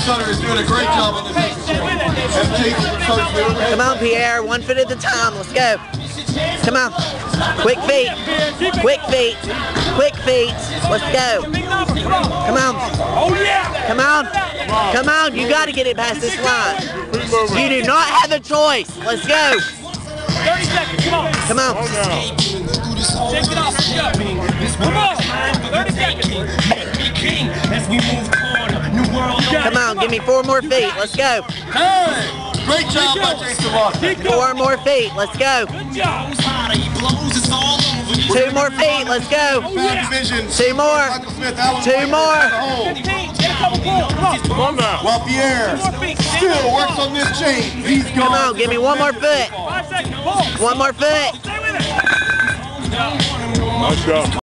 Suter is doing a great job on this exercise. Come on, Pierre. 1 foot at a time. Let's go. Come on. Quick feet. Quick feet. Quick feet. Let's go. Come on. Come on. Come on. You got to get it past this line. You do not have a choice. Let's go. 30 seconds. Come on. Come on. Shake it off. Come on. 30 seconds. Come on. Give me 4 more feet. Let's go. Great job by Jason Walker. 4 more feet. Let's go. Good job. 2 more feet. Let's go. 2 more. 2 more. 15. Get a couple pulls. Come on. While Pierre still works on this chain, he's going. Come on. Give me 1 more foot. 5 seconds. Pull. 1 more foot. Stay with it. Nice job.